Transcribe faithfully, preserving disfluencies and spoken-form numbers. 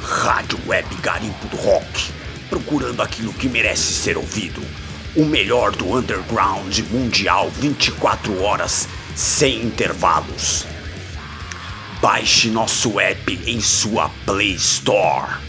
Rádio Web Garimpo do Rock, procurando aquilo que merece ser ouvido. O melhor do underground mundial, vinte e quatro horas, sem intervalos. Baixe nosso app em sua Play Store.